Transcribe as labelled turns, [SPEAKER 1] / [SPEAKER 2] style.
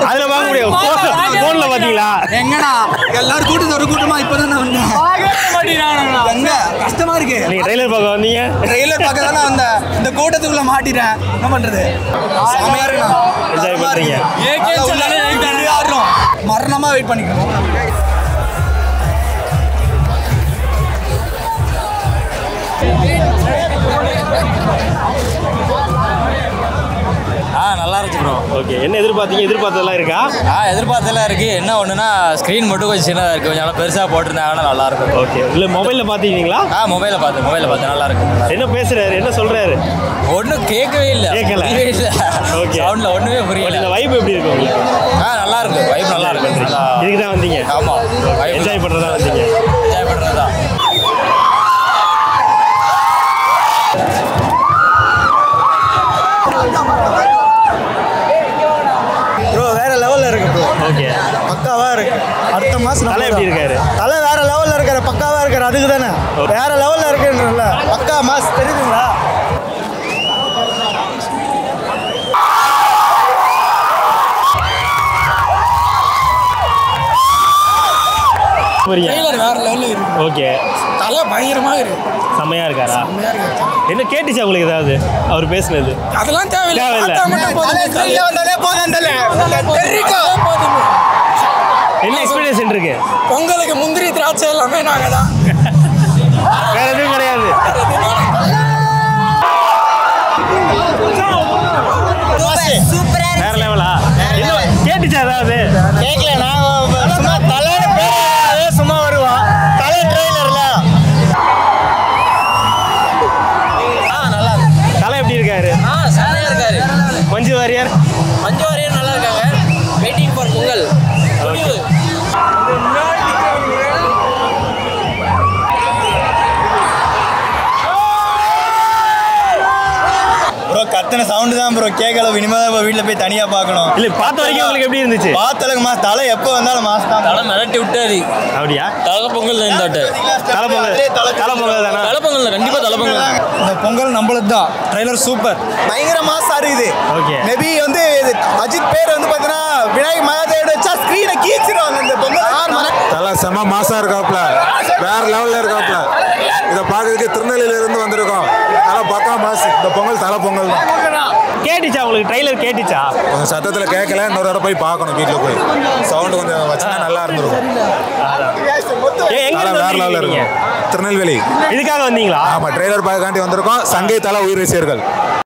[SPEAKER 1] அதுல பார்க்க முடியும். போன்ல பாத்தீங்களா?
[SPEAKER 2] எங்கடா எல்லாரும் கூட்டத்து ஒரு கூட்டமா இப்பதான் வந்தேன். எங்க கஷ்டமா இருக்கு.
[SPEAKER 1] நீங்க ட்ரெய்லர் பார்க்க வந்தீங்க?
[SPEAKER 2] ட்ரெய்லர் பார்க்க தானே வந்தேன். இந்த கூட்டத்துக்குள்ள மாட்டிட்டேன். என்ன பண்றது? செமையா இருக்கு.
[SPEAKER 1] என்ஜாய் பண்றீங்க?
[SPEAKER 2] ஆடுறோம். மரணமா வெயிட் பண்ணிக்கணும்.
[SPEAKER 3] நல்லா இருந்துச்சு ப்ரோ.
[SPEAKER 1] ஓகே, என்ன எதிர்பார்த்தீங்க? எதிர்பார்த்ததெல்லாம் இருக்கா?
[SPEAKER 3] எதிர்பார்த்தெல்லாம் இருக்கு. என்ன ஒண்ணுன்னா ஸ்க்ரீன் மட்டும் கொஞ்சம் சின்னதாக இருக்கு. கொஞ்சம் நல்லா பெருசாக போட்டிருந்தாங்கன்னா நல்லா இருக்கும்.
[SPEAKER 1] ஓகே, இல்லை மொபைலில் பார்த்துக்கிங்களா?
[SPEAKER 3] மொபைலில் பார்த்தேன் நல்லா இருக்கும்.
[SPEAKER 1] என்ன பேசுறாரு, என்ன சொல்றாரு?
[SPEAKER 3] ஒன்றும் கேட்கவே இல்லை.
[SPEAKER 1] ஓகே,
[SPEAKER 3] சவுண்டில் ஒன்றுமே புரியல.
[SPEAKER 1] இந்த வைப் எப்படி இருக்கு உங்களுக்கு?
[SPEAKER 3] நல்லா இருக்கு. வைப் நல்லா இருக்கு.
[SPEAKER 1] இதுக்கு தான் வந்தீங்க?
[SPEAKER 3] ஆமாம்,
[SPEAKER 1] என்ஜாய் பண்ணுறதா வந்தீங்க?
[SPEAKER 3] என்ஜாய் பண்ணுறது தான்.
[SPEAKER 2] ப்ரோ வேற லெவலில் இருக்கு ப்ரோ.
[SPEAKER 1] ஓகே,
[SPEAKER 2] பக்காவா இருக்கு. அடுத்த மாசம்
[SPEAKER 1] தலை எப்படி இருக்காரு?
[SPEAKER 2] தலை வேற லெவலில் இருக்காரு. பக்காவா இருக்காரு. அதுக்கு தானே வேற லெவலில் இருக்குன்றல. பக்கா மாஸ் தெரியுதுங்களா? வேற லெவலில் இருக்கு.
[SPEAKER 1] ஓகே,
[SPEAKER 2] தலை பயங்கரமாக இருக்கு.
[SPEAKER 1] செம்மையா இருக்காரா? என்ன கேட்டுச்சா உங்களுக்கு ஏதாவது அவர் பேசுனது?
[SPEAKER 2] அதெல்லாம் தேவையில்லை.
[SPEAKER 1] என்ன எக்ஸ்பீரியன்ஸ் இருக்கு?
[SPEAKER 2] பொங்கலுக்கு முந்திரி திராட்சை எல்லாமே நாங்க தான்.
[SPEAKER 1] வேற எதுவும் கிடையாது. வேற லெவலா? கேட்டுச்சா ஏதாவது?
[SPEAKER 2] கேட்கல. நான் சும்மா தலை சும்மா வருவான். தலை ட்ரெய்லர்ல
[SPEAKER 3] நல்லா
[SPEAKER 1] தலை எப்படி இருக்காரு?
[SPEAKER 3] செமையாக இருக்காரு.
[SPEAKER 1] மஞ்சு வாரியர்
[SPEAKER 3] நல்லா இருக்காங்க. Waiting for Pongal.
[SPEAKER 2] ப்ரோ கத்தனை சவுண்டு தான் ப்ரோ கேட்கல. இனிமேல் வீட்டில் போய் தனியாக பார்க்கணும்.
[SPEAKER 1] இல்லை, பார்த்த வரைக்கும் உங்களுக்கு எப்படி இருந்துச்சு?
[SPEAKER 2] பார்த்தளவுக்கு மாஸ். தலை எப்போ வந்தாலும் மாஸ் தான்.
[SPEAKER 3] தலை மிரட்டி விட்டாரு.
[SPEAKER 1] அப்படியா?
[SPEAKER 3] தலை பொங்கல் தான். இந்த
[SPEAKER 1] தலை பொங்கல் தானே?
[SPEAKER 3] தலை பொங்கல் தான். கண்டிப்பாக தலை பொங்கல் தான்.
[SPEAKER 2] இந்த பொங்கல் நம்மளுக்கு தான். Trailer super. பயங்கர மாஸாக இருக்குது.
[SPEAKER 1] ஓகே,
[SPEAKER 2] மேபி வந்து அஜித் பேர் வந்து பார்த்தீங்கன்னா விநாயக் மகாதேவோட வச்சா ஸ்க்ரீனை கீச்சிருவாங்க. இந்த பொங்கல்
[SPEAKER 4] தலை செம்ம மாசா இருக்காப்ல. வேற லெவலில் இருக்காப்ல. இதை பார்க்கறதுக்கு திருநெல்வேலியிலேருந்து வந்திருக்கோம். தலை பக்கா மாசு. இந்த பொங்கல் தலை பொங்கல் தான்.
[SPEAKER 1] கேட்டுச்சா உங்களுக்கு? ட்ரெய்லர் கேட்டுச்சா?
[SPEAKER 4] கொஞ்சம் சத்தத்தில் கேட்கல. இன்னொரு தடவை போய் பார்க்கணும். வீட்டில் போய் சவுண்டு கொஞ்சம் வச்சுன்னா நல்லா இருந்திருக்கும்.
[SPEAKER 1] எங்க
[SPEAKER 4] வேற லெவலில் இருக்கும். திருநெல்வேலி.
[SPEAKER 1] இதுக்காக வந்தீங்களா?
[SPEAKER 4] ஆமாம், ட்ரெய்லர் பார்க்காண்டி வந்திருக்கோம். சங்கை தலை உயிர் ரசிகர்கள்.